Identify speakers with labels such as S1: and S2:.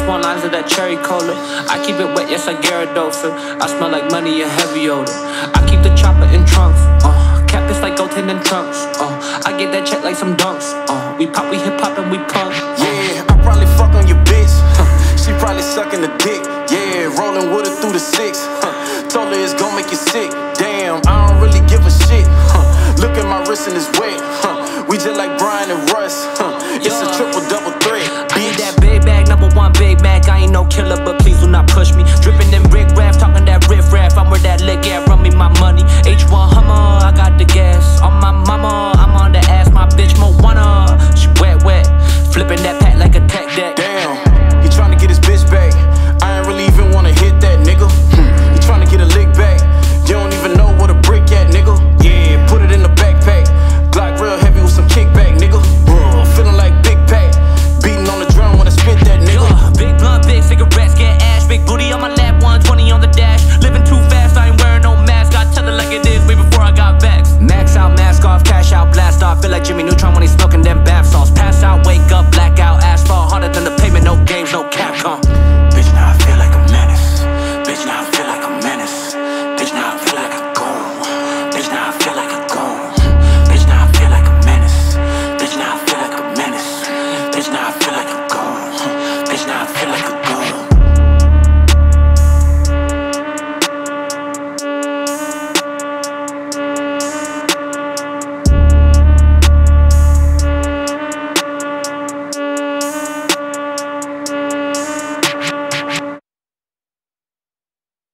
S1: want lines of that cherry cola. I keep it wet, yes, I Gyarados. I smell like money, a heavy odor. I keep the chopper in trunks. Cap is like Goten in trunks. I get that check like some dunks. We pop, we hip hop, and we punk.
S2: Yeah, I probably fuck on your bitch. She probably sucking the dick. Yeah, rolling with her through the 6. Told her it's gon' make you sick. Damn, I don't really give a shit. Look at my wrist and it's wet. We just like Brian and Russ. It's a triple double threat.
S1: I need that big bag, #1 Big Mac. I ain't no killer, but please do not push me. Drippin' in Rick Raff, talking that riff raff. I'm where that lick at, run me my money. H1 Hummer, I got the gas. On my mama, I'm on the ass. My bitch Moana, she wet, wet. Flipping that pack like a tech deck.
S2: Damn, he tryna get his bitch back. I ain't really even wanna hit that, nigga. He tryna get a lick back. You don't even know what a brick at, nigga. Yeah, put it in the backpack. Glock real heavy with some kickback, nigga. Feeling like Big Pack. Beating on the drum when I spit that, nigga.
S1: Big blunt, big cigarettes, get ash. Big booty on my lap, 120 on the dash. Living too fast, I ain't wearing no mask. I tell it like it is way before I got vaxxed. Max out, mask off, cash out, blast off. Feel like Jimmy Neutron when he's smoking them bath salts. Pass out, wake up, blackout, asphalt. Harder than the pavement, no games, no Capcom.
S2: Bitch, now I feel like a menace. Bitch, now I feel like a menace. Bitch, now I feel like a goon. Bitch, now I feel like a goon. Bitch, now I feel like a menace. Bitch, now I feel like a menace. Bitch, now I feel like